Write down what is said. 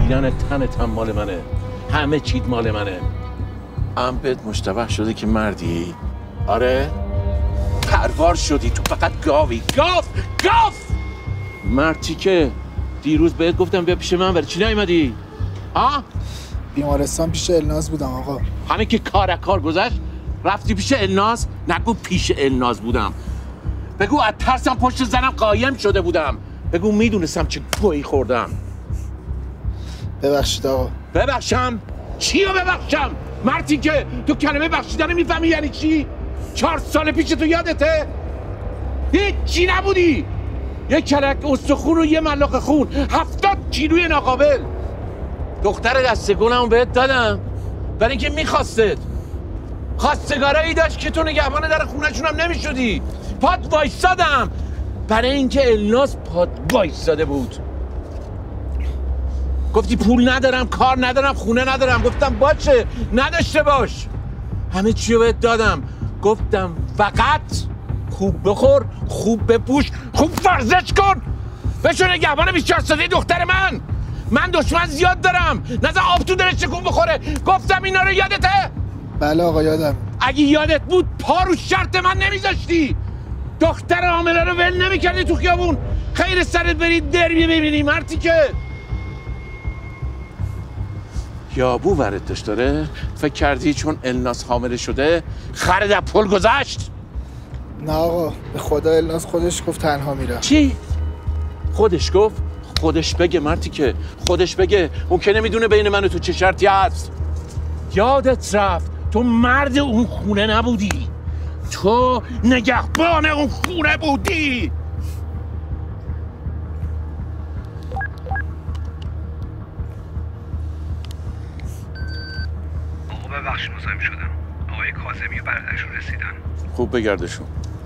بدن تنت هم مال منه، همه چیت مال منه. بهت مشتبه شده که مردی؟ آره؟ پروار شدی، تو فقط گاوی. گاف مردی که دیروز بهت گفتم بیا پیش من، برای چی نیومدی؟ ها؟ بیمارستان پیش الناز بودم آقا. همه که کار گذشت رفتی پیش الناز؟ نگو پیش الناز بودم، بگو از ترسم پشت زنم قایم شده بودم، بگو میدونستم چه گویی خوردم. ببخشید آقا. ببخشم؟ چی رو ببخشم؟ مردی که تو کلمه بخشیدن میفهمی یعنی چی؟ 4 سال پیش تو یادته؟ هیچ چی نبودی، یه کلک استخون و یه ملاق خون، 70 کیلوی ناقابل. دختر دستگونمو بهت دادم برای اینکه میخواستت، خواستگارایی داشت که تو نگهبان در خونه‌شون هم نمیشدی. پات وایستادم برای اینکه الناز پات وایستاده بود. گفتی پول ندارم، کار ندارم، خونه ندارم. گفتم باشه نداشته باش، همه چی رو بهت دادم. گفتم فقط خوب بخور، خوب بپوش، خوب ورزش کن، بشو نگهبان 24 ساله دختر من دشمن زیاد دارم، نزد آب تو دلش تکون بخوره. گفتم اینا رو یادته؟ بله آقا یادم. اگه یادت بود پا رو شرط من نمیذاشتی، دختر حامله رو ول نمیکردی تو خیابون. خیر سرت برید دربی ببینی مردی که یابو ورد داشت داره. فکر کردی چون الناز حامله شده خرد از پل گذشت؟ نه آقا، به خدا الناز خودش گفت تنها میرم. چی؟ خودش گفت؟ خودش بگه مردی که خودش بگه، ممکنه میدونه بین من و تو چه شرطی هست. یادت رفت تو مرد اون خونه نبودی، تو نگهبان اون خونه بودی. آقا ببخشید مزاحم شدم. آقای کاظمی و برادرشون رسیدن. خوب بگردشون.